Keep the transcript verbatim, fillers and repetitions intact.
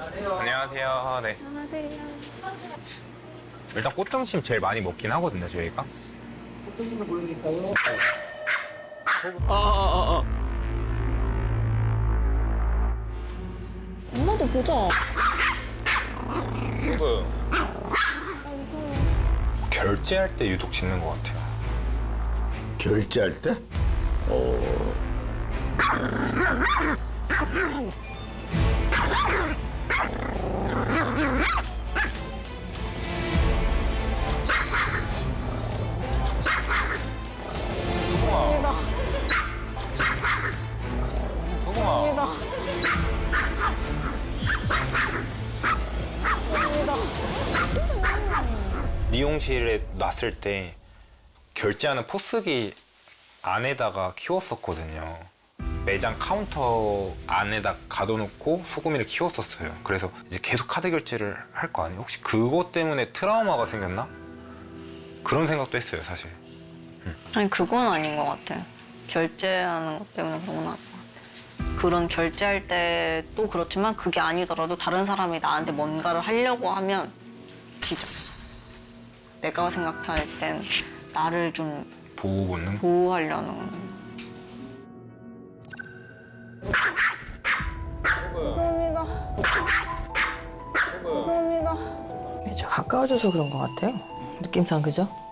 안녕하세요. 네. 안녕하세요. 일단 꽃등심 제일 많이 먹긴 하거든요, 저희가. 꽃등심도 보여드릴까요? 아, 아, 아, 아. 엄마도 보자. 이거 결제할 때 유독 짖는 것 같아요. 결제할 때? 어... 소금아. 소금아. 미용실에 놨을 때 결제하는 포스기 안에다가 키웠었거든요. 매장 카운터 안에다 가둬놓고 소금이를 키웠었어요. 그래서 이제 계속 카드 결제를 할 거 아니에요? 혹시 그것 때문에 트라우마가 생겼나? 그런 생각도 했어요, 사실. 응. 아니, 그건 아닌 것 같아요. 결제하는 것 때문에 그런 건 아닌 것 같아요. 그런 결제할 때도 그렇지만 그게 아니더라도 다른 사람이 나한테 뭔가를 하려고 하면 지져. 내가 생각할 땐 나를 좀 보호 본능? 보호하려는. 감사합니다. 감사합니다. 저 가까워져서 그런 것 같아요. 느낌상, 그죠?